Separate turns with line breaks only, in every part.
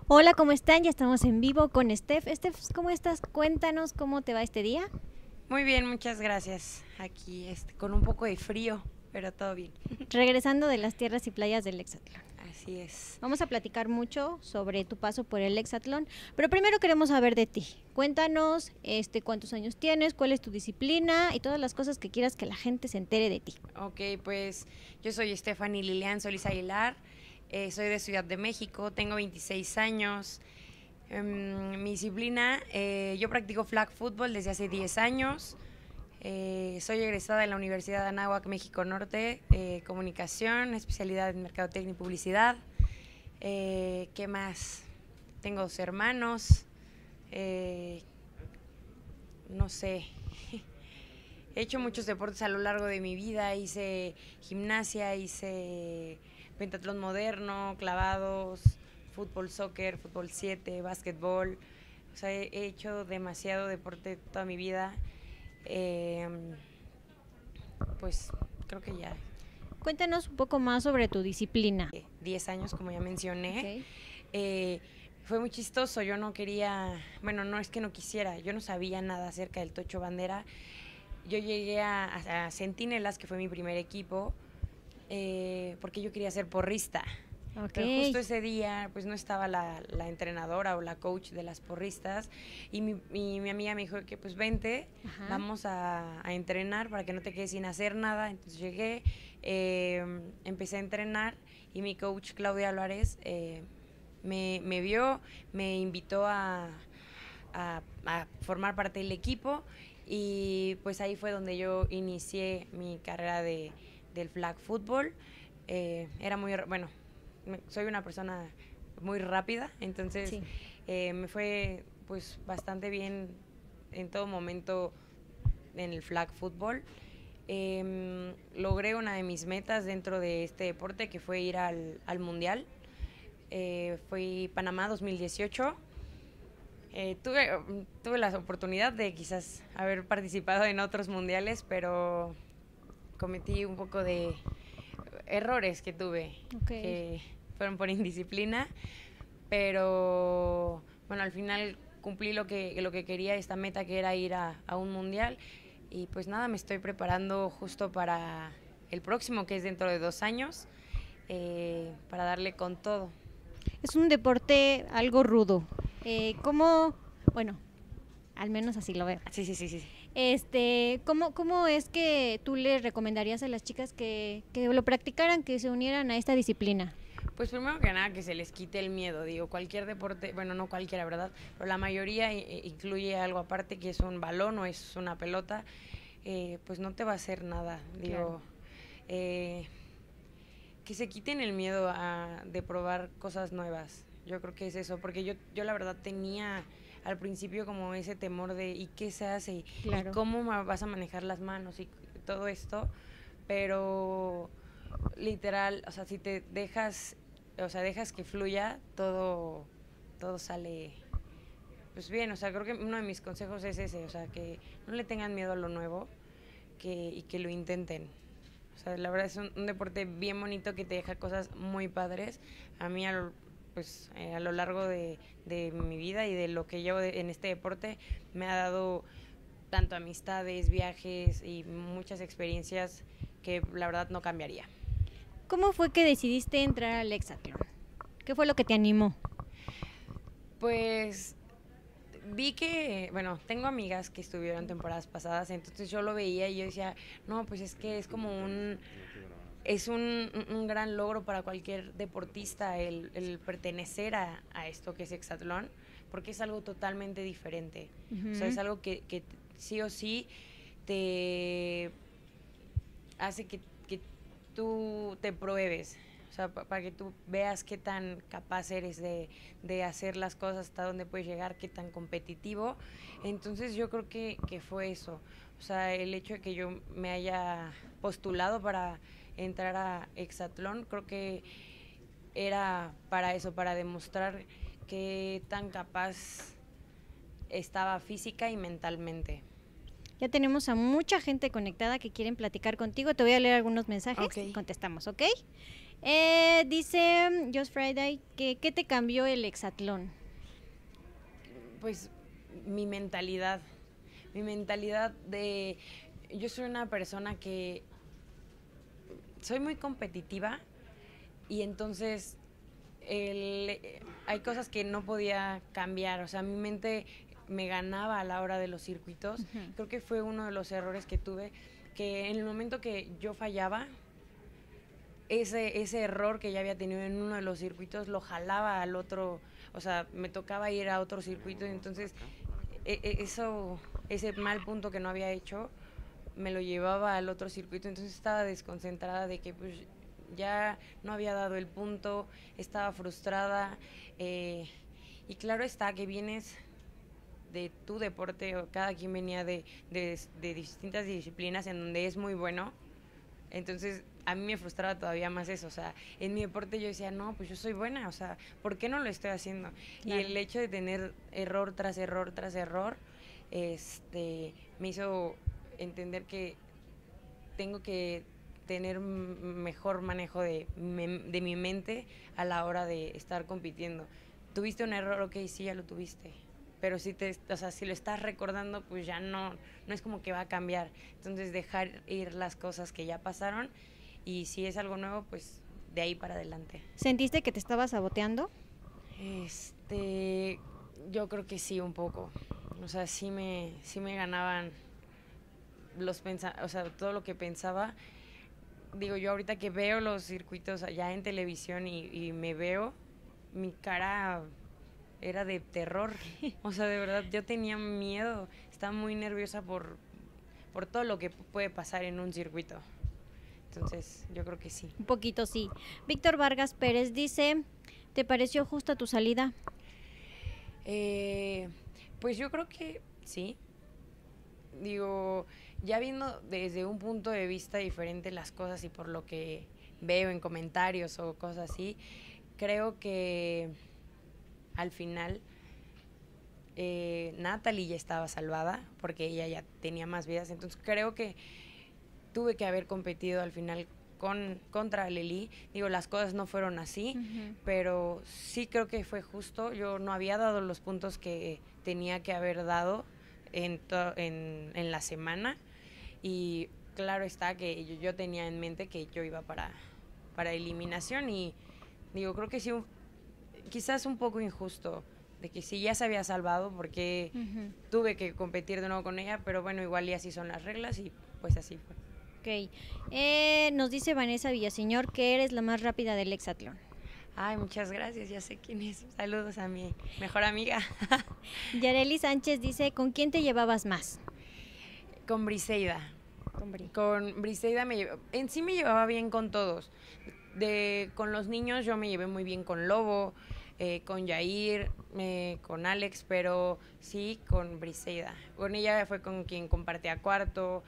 Hola, ¿cómo están? Ya estamos en vivo con Steph. Steph, ¿cómo estás? Cuéntanos cómo te va este día.
Muy bien, muchas gracias. Aquí con un poco de frío, pero todo bien.
Regresando de las tierras y playas del Hexatlón.
Así es.
Vamos a platicar mucho sobre tu paso por el Hexatlón, pero primero queremos saber de ti. Cuéntanos, cuántos años tienes, cuál es tu disciplina y todas las cosas que quieras que la gente se entere de ti.
Ok, pues yo soy Stephanie Lilian Solís Aguilar, soy de Ciudad de México, tengo 26 años. Mi disciplina, yo practico flag football desde hace 10 años. Soy egresada de la Universidad de Anáhuac, México Norte, comunicación, especialidad en mercadotecnia y publicidad. ¿Qué más? Tengo 2 hermanos. No sé. He hecho muchos deportes a lo largo de mi vida. Hice gimnasia, hice pentatlón moderno, clavados, fútbol, soccer, fútbol 7, básquetbol. O sea, he hecho demasiado deporte toda mi vida. Eh, pues creo que ya
Cuéntanos un poco más sobre tu disciplina.
10 años, como ya mencioné.
Okay.
Fue muy chistoso, yo no quería, bueno, no es que no quisiera, yo no sabía nada acerca del Tocho Bandera. Yo llegué a Centinelas, que fue mi primer equipo, porque yo quería ser porrista. Pero
Okay.
justo ese día, pues no estaba la entrenadora o la coach de las porristas y mi amiga me dijo que pues vente,
Ajá.
vamos a entrenar para que no te quedes sin hacer nada. Entonces llegué, empecé a entrenar y mi coach Claudia Álvarez me vio, me invitó a formar parte del equipo y pues ahí fue donde yo inicié mi carrera del flag football. Era muy, bueno, soy una persona muy rápida, entonces
Sí.
me fue pues bastante bien en todo momento en el flag football. Logré una de mis metas dentro de este deporte, que fue ir al mundial. Fui Panamá 2018. Tuve la oportunidad de quizás haber participado en otros mundiales, pero cometí un poco de errores que tuve,
Okay.
que fueron por indisciplina, pero bueno, al final cumplí lo que quería, esta meta que era ir a un mundial, y pues nada, me estoy preparando justo para el próximo, que es dentro de 2 años, para darle con todo.
Es un deporte algo rudo. ¿Cómo? Bueno, al menos así lo veo.
Sí, sí, sí, sí.
¿Cómo es que tú le recomendarías a las chicas que lo practicaran, que se unieran a esta disciplina?
Pues primero que nada que se les quite el miedo, digo, cualquier deporte, bueno, no cualquiera, ¿verdad? Pero la mayoría incluye algo aparte, que es un balón o es una pelota, pues no te va a hacer nada, digo,
Claro.
eh, que se quiten el miedo de probar cosas nuevas. Yo creo que es eso, porque yo la verdad tenía al principio como ese temor de ¿y qué se hace? ¿Y
Claro.
cómo vas a manejar las manos? Y todo esto, pero literal, o sea, si te dejas, o sea, dejas que fluya, todo sale pues bien. O sea, creo que uno de mis consejos es ese, o sea, que no le tengan miedo a lo nuevo, y que lo intenten. O sea, la verdad es un deporte bien bonito que te deja cosas muy padres. A mí, pues, a lo largo de mi vida y de lo que llevo en este deporte, me ha dado tanto amistades, viajes y muchas experiencias que la verdad no cambiaría.
¿Cómo fue que decidiste entrar al Hexatlón? ¿Qué fue lo que te animó?
Pues vi que, bueno, tengo amigas que estuvieron temporadas pasadas, entonces yo lo veía y yo decía, no, pues es que es como un gran logro para cualquier deportista el pertenecer a esto que es hexatlón, porque es algo totalmente diferente. O sea, es
Ujú.
algo que sí o sí te hace que tú te pruebes. O sea, para que tú veas qué tan capaz eres de hacer las cosas, hasta dónde puedes llegar, qué tan competitivo. Entonces yo creo que fue eso. O sea, el hecho de que yo me haya postulado para entrar a Hexatlón, creo que era para eso, para demostrar qué tan capaz estaba física y mentalmente.
Ya tenemos a mucha gente conectada que quieren platicar contigo. Te voy a leer algunos mensajes y contestamos, ¿ok? Dice Just Friday que ¿qué te cambió el hexatlón?
Pues mi mentalidad de... Yo soy una persona que soy muy competitiva y entonces hay cosas que no podía cambiar, o sea, mi mente me ganaba a la hora de los circuitos. Creo que fue uno de los errores que tuve, que en el momento que yo fallaba, ese error que ya había tenido en uno de los circuitos lo jalaba al otro, o sea, me tocaba ir a otro circuito y entonces ese mal punto que no había hecho me lo llevaba al otro circuito, entonces estaba desconcentrada de que pues ya no había dado el punto, estaba frustrada y claro está que vienes de tu deporte, o cada quien venía de distintas disciplinas en donde es muy bueno, entonces a mí me frustraba todavía más eso, o sea, en mi deporte yo decía, no, pues yo soy buena, o sea, ¿por qué no lo estoy haciendo? Claro. Y el hecho de tener error tras error tras error, me hizo entender que tengo que tener mejor manejo de mi mente a la hora de estar compitiendo. ¿Tuviste un error? Ok, sí, ya lo tuviste. Pero si lo estás recordando, pues ya no es como que va a cambiar. Entonces dejar ir las cosas que ya pasaron y si es algo nuevo, pues de ahí para adelante.
¿Sentiste que te estabas saboteando?
Yo creo que sí, un poco. O sea, sí me ganaban todo lo que pensaba. Digo, yo ahorita que veo los circuitos allá en televisión y me veo, mi cara era de terror. O sea, de verdad, yo tenía miedo. Estaba muy nerviosa por todo lo que puede pasar en un circuito. Entonces, yo creo que sí.
Un poquito sí. Víctor Vargas Pérez dice, ¿te pareció justa tu salida?
Pues yo creo que sí. Digo, ya viendo desde un punto de vista diferente las cosas y por lo que veo en comentarios o cosas así, creo que al final Natalie ya estaba salvada porque ella ya tenía más vidas, entonces creo que tuve que haber competido al final contra Lely. Digo, las cosas no fueron así, pero sí creo que fue justo. Yo no había dado los puntos que tenía que haber dado en la semana y claro está que yo tenía en mente que yo iba para eliminación y digo, creo que sí, quizás un poco injusto de que sí ya se había salvado porque tuve que competir de nuevo con ella, pero bueno, igual y así son las reglas y pues así fue.
Ok. Nos dice Vanessa Villaseñor que eres la más rápida del hexatlón.
Ay, muchas gracias, ya sé quién es. Saludos a mi mejor amiga.
Yareli Sánchez dice, ¿con quién te llevabas más?
Con Briseida. Con Briseida en sí me llevaba bien con todos. Con los niños yo me llevé muy bien con Lobo, con Yair, con Alex, pero sí con Briseida. Con ella fue con quien compartía cuarto.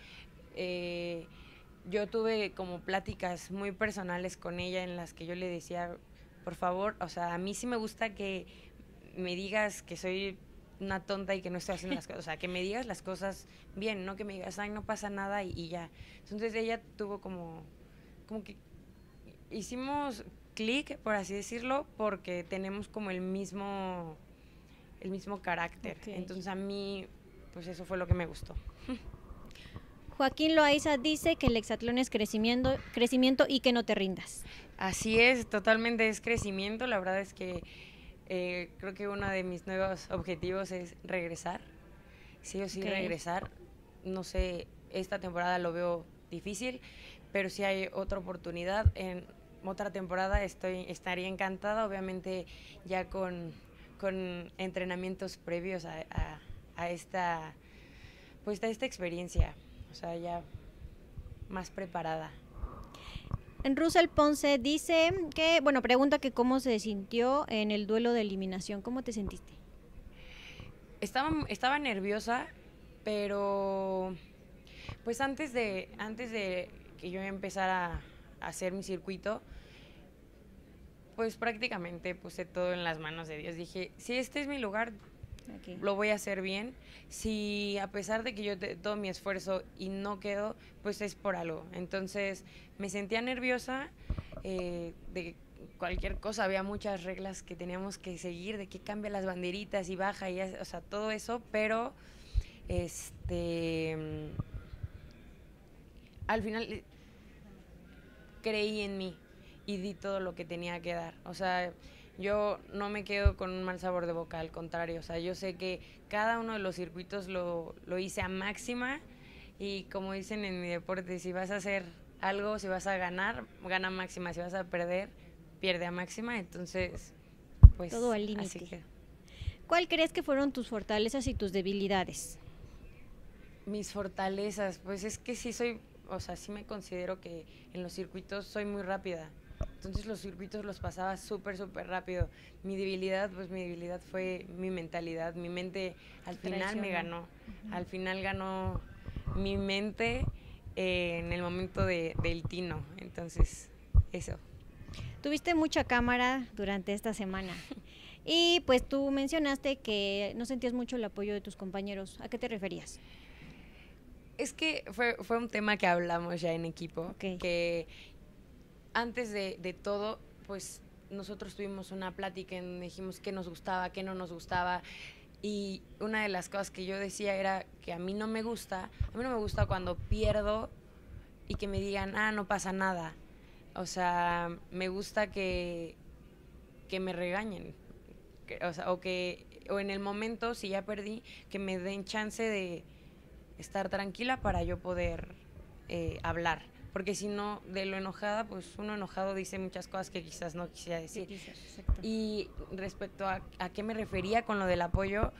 Yo tuve como pláticas muy personales con ella en las que yo le decía, por favor, o sea, a mí sí me gusta que me digas que soy una tonta y que no estoy haciendo las cosas, o sea, que me digas las cosas bien, no que me digas, ay, no pasa nada y ya. Entonces ella tuvo como que hicimos clic, por así decirlo, porque tenemos como el mismo carácter. Okay. Entonces a mí, pues eso fue lo que me gustó.
Joaquín Loaiza dice que el hexatlón es crecimiento y que no te rindas.
Así es, totalmente es crecimiento. La verdad es que creo que uno de mis nuevos objetivos es regresar. Sí o sí, regresar. No sé, esta temporada lo veo difícil, pero si hay otra oportunidad en otra temporada estaría encantada, obviamente ya con entrenamientos previos a esta experiencia. O sea, ya más preparada.
Russell Ponce dice que, bueno, pregunta que cómo se sintió en el duelo de eliminación. ¿Cómo te sentiste?
Estaba nerviosa, pero pues antes de que yo empezara a hacer mi circuito, pues prácticamente puse todo en las manos de Dios. Dije, si este es mi lugar,
Okay.
lo voy a hacer bien. Si a pesar de que yo todo mi esfuerzo y no quedo, pues es por algo. Entonces me sentía nerviosa de cualquier cosa, había muchas reglas que teníamos que seguir, de que cambia las banderitas y baja, y o sea, todo eso, pero al final creí en mí y di todo lo que tenía que dar. O sea, yo no me quedo con un mal sabor de boca, al contrario. O sea, yo sé que cada uno de los circuitos lo hice a máxima, y como dicen en mi deporte, si vas a hacer algo, si vas a ganar, gana a máxima. Si vas a perder, pierde a máxima. Entonces, pues
todo al límite.
Así que.
¿Cuál crees que fueron tus fortalezas y tus debilidades?
Mis fortalezas, pues es que sí soy, o sea, sí me considero que en los circuitos soy muy rápida. Entonces los circuitos los pasaba súper, súper rápido. Mi debilidad, pues mi debilidad fue mi mentalidad. Mi mente al final me ganó. Al final ganó mi mente en el momento del tino. Entonces, eso.
Tuviste mucha cámara durante esta semana. Y pues tú mencionaste que no sentías mucho el apoyo de tus compañeros. ¿A qué te referías?
Es que fue un tema que hablamos ya en equipo.
Okay.
Que antes de todo, pues nosotros tuvimos una plática en donde dijimos qué nos gustaba, qué no nos gustaba. Y una de las cosas que yo decía era que a mí no me gusta cuando pierdo y que me digan, no pasa nada. O sea, me gusta que me regañen. O en el momento, si ya perdí, que me den chance de estar tranquila para yo poder hablar. Porque si no, de lo enojada, pues uno enojado dice muchas cosas que quizás no quisiera decir. Y respecto a qué me refería con lo del apoyo,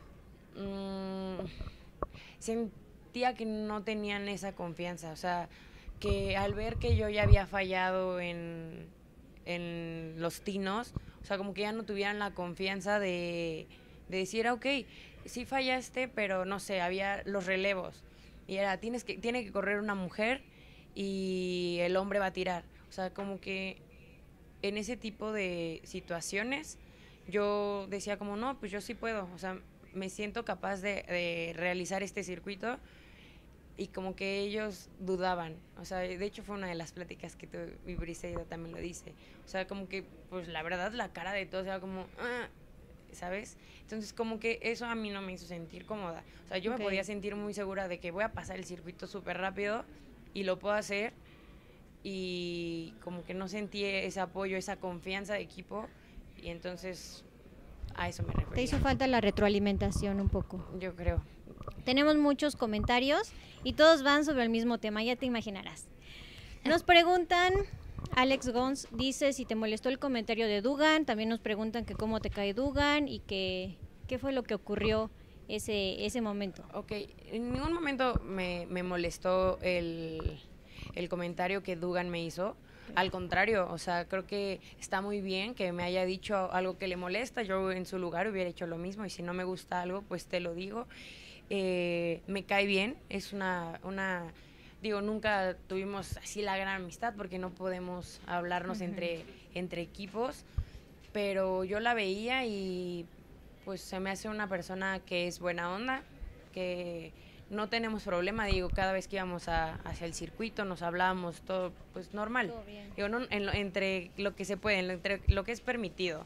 sentía que no tenían esa confianza. O sea, que al ver que yo ya había fallado en los tinos, o sea, como que ya no tuvieran la confianza de decir, ok, sí fallaste, pero no sé, había los relevos. Y era, tiene que correr una mujer y el hombre va a tirar. O sea, como que en ese tipo de situaciones yo decía como, no, pues yo sí puedo. O sea, me siento capaz de realizar este circuito. Y como que ellos dudaban. O sea, de hecho fue una de las pláticas que tuve, y Briseida también lo dice. O sea, como que, pues la verdad, la cara de todos era como, ¿sabes? Entonces, como que eso a mí no me hizo sentir cómoda. O sea, yo me podía sentir muy segura de que voy a pasar el circuito súper rápido y lo puedo hacer. Y como que no sentí ese apoyo, esa confianza de equipo. Y entonces, a eso me refería.
Te hizo falta la retroalimentación un poco.
Yo creo.
Tenemos muchos comentarios y todos van sobre el mismo tema, ya te imaginarás. Nos preguntan, Alex Gons dice si te molestó el comentario de Dugan, también nos preguntan que cómo te cae Dugan y que qué fue lo que ocurrió ese momento.
Ok, en ningún momento me molestó el comentario que Dugan me hizo. Al contrario, o sea, creo que está muy bien que me haya dicho algo que le molesta. Yo en su lugar hubiera hecho lo mismo, y si no me gusta algo, pues te lo digo. Me cae bien, es digo, nunca tuvimos así la gran amistad porque no podemos hablarnos entre equipos, pero yo la veía y pues se me hace una persona que es buena onda, que no tenemos problema. Digo, cada vez que íbamos hacia el circuito nos hablábamos todo pues normal.
Todo bien.
Digo, no, entre lo que se puede, entre lo que es permitido.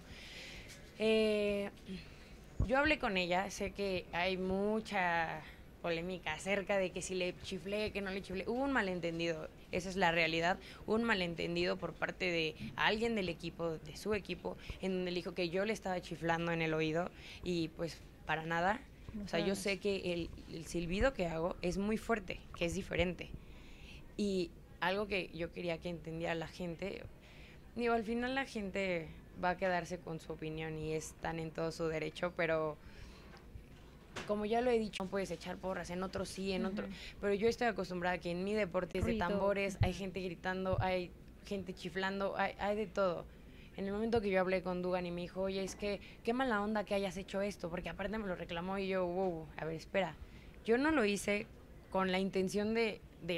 Yo hablé con ella, sé que hay mucha polémica acerca de que si le chiflé, que no le chiflé. Hubo un malentendido, esa es la realidad, un malentendido por parte de alguien del equipo, de su equipo, en donde le dijo que yo le estaba chiflando en el oído, y pues para nada. O sea, yo sé que el silbido que hago es muy fuerte, que es diferente. Y algo que yo quería que entendiera la gente, digo, al final la gente va a quedarse con su opinión y están en todo su derecho, pero como ya lo he dicho, no puedes echar porras, en otros sí, en otros, pero yo estoy acostumbrada a que en mi deporte es de tambores, hay gente gritando, hay gente chiflando, hay de todo. En el momento que yo hablé con Dugan y me dijo, oye, es que qué mala onda que hayas hecho esto, porque aparte me lo reclamó, y yo, wow, a ver, espera, yo no lo hice con la intención de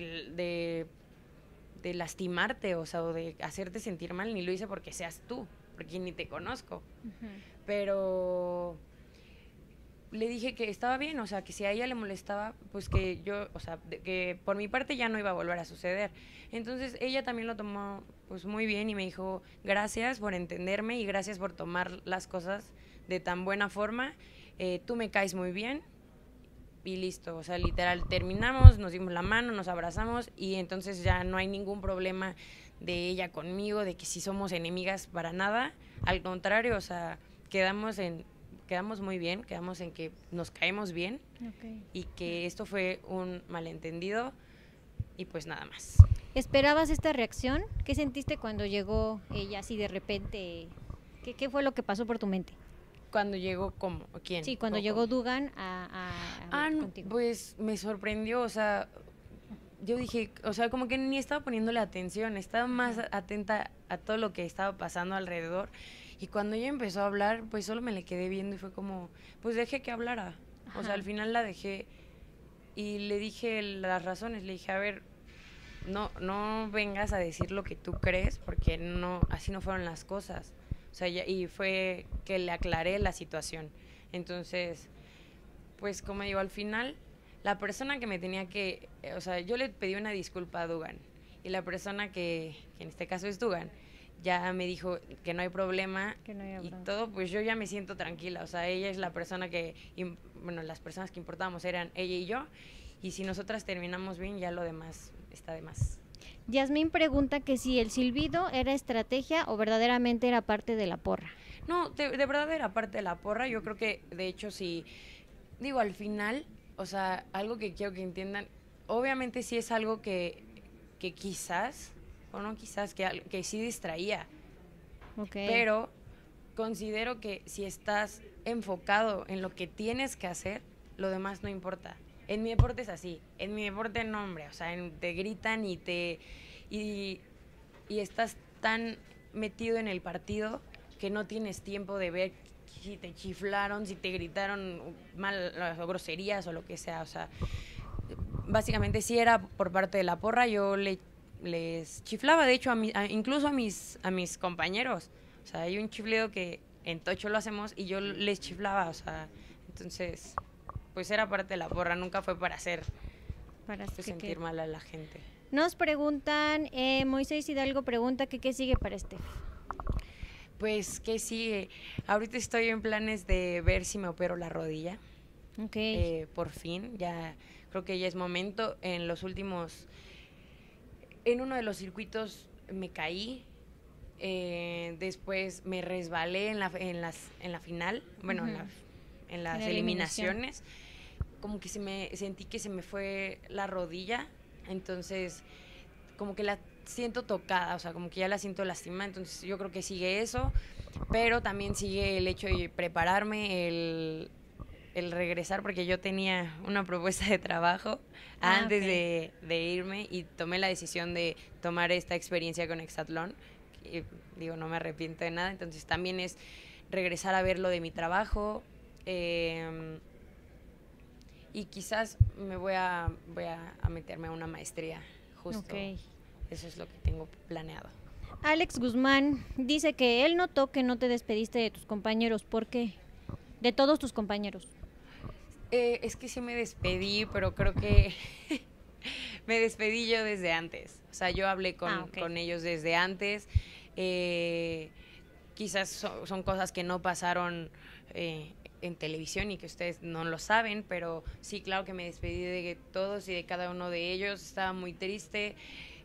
lastimarte, o sea, o de hacerte sentir mal, ni lo hice porque seas tú, porque ni te conozco. Pero le dije que estaba bien, o sea, que si a ella le molestaba, pues que yo, o sea, que por mi parte ya no iba a volver a suceder. Entonces ella también lo tomó pues muy bien y me dijo, gracias por entenderme y gracias por tomar las cosas de tan buena forma, tú me caes muy bien y listo, o sea, literal, terminamos, nos dimos la mano, nos abrazamos y entonces ya no hay ningún problema de ella conmigo, de que si somos enemigas para nada, al contrario, o sea, quedamos muy bien, quedamos en que nos caemos bien y que esto fue un malentendido y pues nada más.
¿Esperabas esta reacción? ¿Qué sentiste cuando llegó ella así de repente? ¿Qué fue lo que pasó por tu mente?
Cuando llegó, ¿cómo? ¿Quién?
Sí, cuando llegó Dugan a hablar contigo.
Pues me sorprendió, o sea, yo dije, o sea, como que ni estaba poniéndole atención, estaba más atenta a todo lo que estaba pasando alrededor. Y cuando ella empezó a hablar, pues solo me le quedé viendo y fue como, pues dejé que hablara. O sea, al final la dejé y le dije las razones, le dije, a ver, no vengas a decir lo que tú crees, porque no, así no fueron las cosas. O sea, y fue que le aclaré la situación. Entonces, pues como digo, al final, la persona que me tenía que, o sea, yo le pedí una disculpa a Dugan, y la persona que en este caso es Dugan, ya me dijo que no hay problema y todo, pues yo ya me siento tranquila. O sea, ella es la persona bueno, las personas que importábamos eran ella y yo, y si nosotras terminamos bien, ya lo demás está de más.
Yasmín pregunta que si el silbido era estrategia o verdaderamente era parte de la porra.
No, de verdad era parte de la porra. Yo creo que, de hecho, sí, digo, al final, o sea, algo que quiero que entiendan, obviamente sí es algo que quizás, o no quizás, que sí distraía. Pero considero que si estás enfocado en lo que tienes que hacer, lo demás no importa. En mi deporte es así. En mi deporte no, hombre. O sea, te gritan y estás tan metido en el partido que no tienes tiempo de ver si te chiflaron, si te gritaron mal o groserías o lo que sea. O sea, básicamente sí era por parte de la porra. Yo les chiflaba, de hecho, incluso a mis compañeros. O sea, hay un chifleo que en Tocho lo hacemos y yo les chiflaba. O sea, entonces, pues era parte de la porra, nunca fue para hacer sentir mal a la gente.
Nos preguntan, Moisés Hidalgo pregunta que qué sigue para Steph.
Pues, ¿qué sigue? Ahorita estoy en planes de ver si me opero la rodilla. Por fin, ya creo que ya es momento. En uno de los circuitos me caí, después me resbalé en la final, bueno, en las eliminaciones. Como que sentí que se me fue la rodilla, entonces como que la siento tocada, o sea, como que ya la siento lastimada, entonces yo creo que sigue eso, pero también sigue el hecho de prepararme, el regresar, porque yo tenía una propuesta de trabajo antes de irme y tomé la decisión de tomar esta experiencia con Hexatlón. Y, digo, no me arrepiento de nada, entonces también es regresar a ver lo de mi trabajo, y quizás me voy a meterme a una maestría, justo. Eso es lo que tengo planeado.
Alex Guzmán dice que él notó que no te despediste de tus compañeros. ¿Por qué? De todos tus compañeros.
Es que sí me despedí, pero creo que me despedí yo desde antes. O sea, yo hablé con ellos desde antes. Quizás son cosas que no pasaron en televisión y que ustedes no lo saben, pero sí, claro que me despedí de todos y de cada uno de ellos. Estaba muy triste.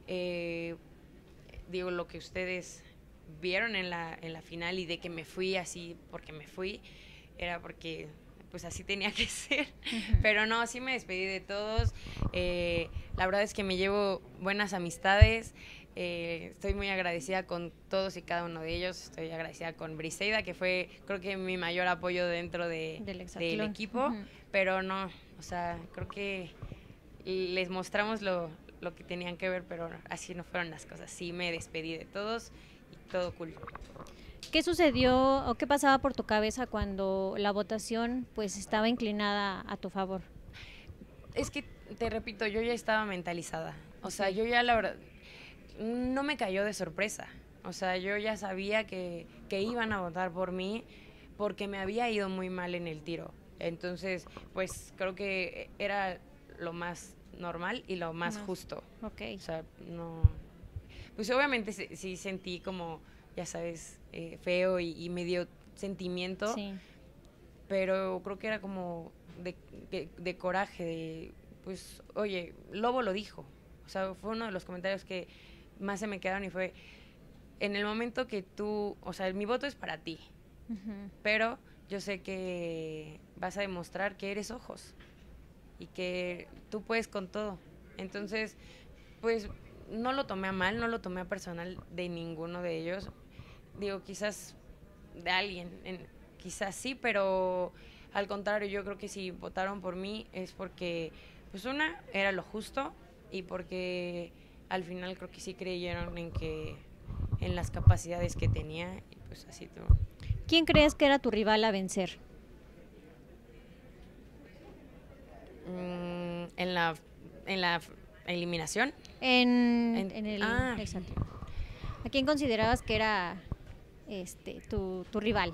Digo, lo que ustedes vieron en la final y de que me fui así porque me fui, era porque pues así tenía que ser. Pero no, sí me despedí de todos. La verdad es que me llevo buenas amistades. Estoy muy agradecida con todos y cada uno de ellos. Estoy agradecida con Briseida, que fue, creo que mi mayor apoyo dentro del equipo. Pero no, o sea, creo que les mostramos lo que tenían que ver, pero así no fueron las cosas. Sí me despedí de todos y todo cool.
¿Qué sucedió o qué pasaba por tu cabeza cuando la votación pues estaba inclinada a tu favor?
Es que, te repito, yo ya estaba mentalizada. O sea, yo ya la verdad, no me cayó de sorpresa. O sea, yo ya sabía que iban a votar por mí porque me había ido muy mal en el tiro. Entonces, pues creo que era lo más normal y lo más justo.
Ok.
O sea, no... Pues obviamente sí sentí como, ya sabes, feo y me dio sentimiento,
Sí.
pero creo que era como de coraje, de, pues, oye, Lobo lo dijo. O sea, fue uno de los comentarios que más se me quedaron y fue, en el momento que tú, o sea, mi voto es para ti, pero yo sé que vas a demostrar que eres ojos y que tú puedes con todo. Entonces, pues no lo tomé a mal, no lo tomé a personal de ninguno de ellos. Digo, quizás de alguien, quizás sí, pero al contrario, yo creo que si votaron por mí es porque, pues una, era lo justo y porque al final creo que sí creyeron en las capacidades que tenía y pues así todo.
¿Quién crees que era tu rival a vencer?
En la eliminación.
En el
Ah.
exacto. ¿A quién considerabas que era tu rival?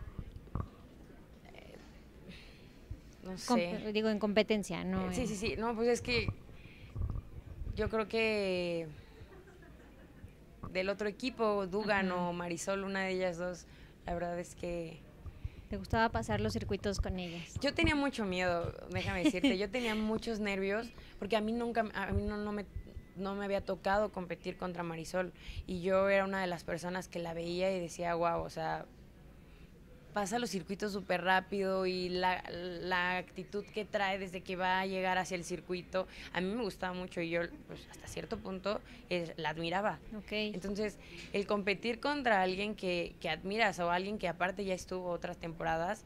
No sé.
Digo, en competencia, ¿no?
Sí. No, pues es que yo creo que del otro equipo, Dugan o Marisol, una de ellas dos, la verdad es que...
¿Te gustaba pasar los circuitos con ellas?
Yo tenía mucho miedo, déjame decirte, yo tenía muchos nervios, porque a mí no me había tocado competir contra Marisol, y yo era una de las personas que la veía y decía, wow, o sea, pasa los circuitos súper rápido y la actitud que trae desde que va a llegar hacia el circuito, a mí me gustaba mucho y yo pues, hasta cierto punto la admiraba.
Okay.
Entonces, el competir contra alguien que admiras o alguien que aparte ya estuvo otras temporadas,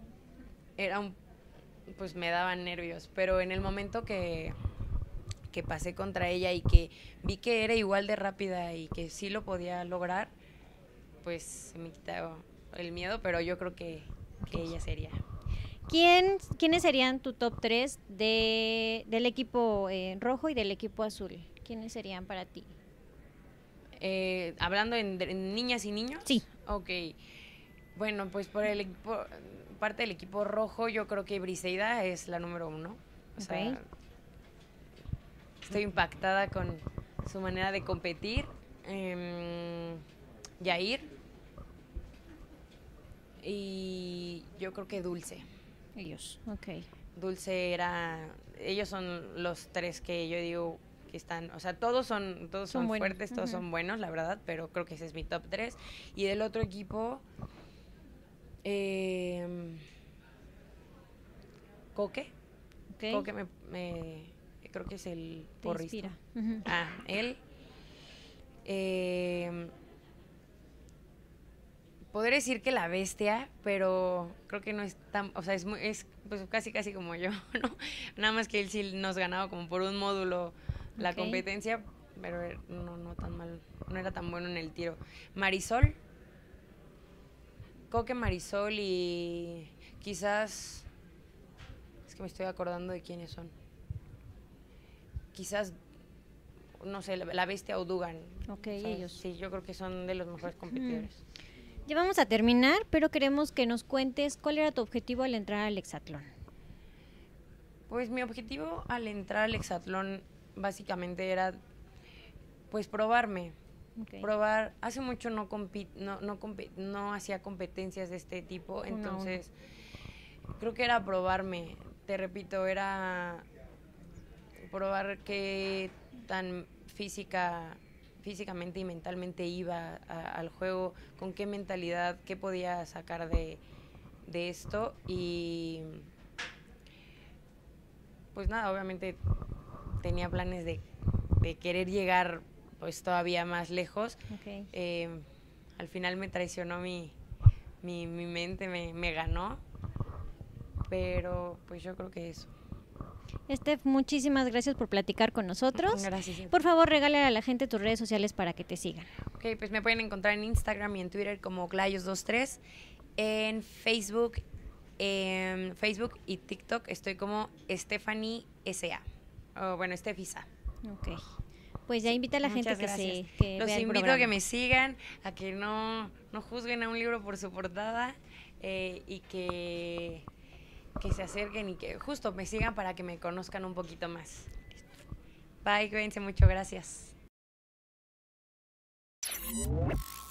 pues me daban nervios, pero en el momento que pasé contra ella y que vi que era igual de rápida y que sí lo podía lograr, pues se me quitaba el miedo, pero yo creo que ella sería.
¿Quiénes serían tu top 3 del equipo rojo y del equipo azul? ¿Quiénes serían para ti?
Hablando en niñas y niños.
Sí.
Ok. Bueno, pues por el equipo, parte del equipo rojo, yo creo que Briseida es la número 1. O sea, estoy impactada con su manera de competir. Yair. Y yo creo que Dulce.
Ellos, ok.
Dulce ellos son los 3 que yo digo que están, o sea, todos son fuertes, todos son buenos, la verdad, pero creo que ese es mi top 3. Y del otro equipo, Coque.
Okay.
Coque creo que es el porrista. Él. Podría decir que la bestia, pero creo que no es tan, o sea, es pues casi como yo, ¿no? Nada más que él sí nos ganaba como por un módulo la competencia, pero no tan mal, no era tan bueno en el tiro. Marisol, Coque, Marisol y quizás, es que me estoy acordando de quiénes son. Quizás, no sé, la bestia o Dugan.
Ok,
o sea,
ellos.
Sí, yo creo que son de los mejores competidores.
Ya vamos a terminar, pero queremos que nos cuentes cuál era tu objetivo al entrar al hexatlón.
Pues mi objetivo al entrar al hexatlón básicamente era pues probarme. Probar. Hace mucho no hacía competencias de este tipo, entonces creo que era probarme. Te repito, era probar qué tan físicamente y mentalmente iba al juego, con qué mentalidad, qué podía sacar de esto y pues nada, obviamente tenía planes de querer llegar pues todavía más lejos. Al final me traicionó mi mente, me ganó, pero pues yo creo que eso.
Steph, muchísimas gracias por platicar con nosotros.
Gracias.
Por favor, regálale a la gente tus redes sociales para que te sigan.
Ok, pues me pueden encontrar en Instagram y en Twitter como Glayos23. En Facebook y TikTok estoy como Stephanie S.A. O bueno, Stefisa.
Ok. Pues ya invita a la gente que
los
vea el
invito
programa.
a que me sigan, a que no juzguen a un libro por su portada y que que se acerquen y que justo me sigan para que me conozcan un poquito más. Bye, cuídense mucho, gracias.